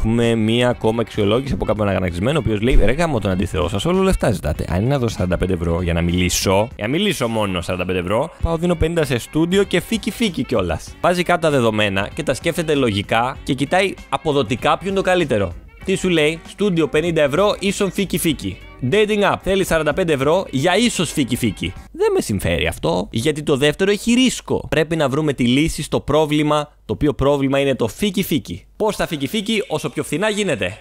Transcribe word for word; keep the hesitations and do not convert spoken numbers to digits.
Έχουμε μία ακόμα αξιολόγηση από κάποιον αγανακτισμένο, ο οποίος λέει: ρε γάμο τον αντιθεό σας, όλο λεφτά ζητάτε. Αν είναι να δώσω σαράντα πέντε ευρώ για να μιλήσω, για να μιλήσω μόνο σαράντα πέντε ευρώ, πάω δίνω πενήντα σε στούντιο και φίκι φίκι κιόλας. Βάζει κάτω τα δεδομένα και τα σκέφτεται λογικά και κοιτάει αποδοτικά ποιο είναι το καλύτερο. Τι σου λέει, στούντιο πενήντα ευρώ ίσον φίκι φίκι. Dating app θέλει σαράντα πέντε ευρώ για ίσως φίκι φίκι. Δεν με συμφέρει αυτό, γιατί το δεύτερο έχει ρίσκο. Πρέπει να βρούμε τη λύση στο πρόβλημα, το οποίο πρόβλημα είναι το φίκι φίκι. Πώς θα φίκι φίκι όσο πιο φθηνά γίνεται.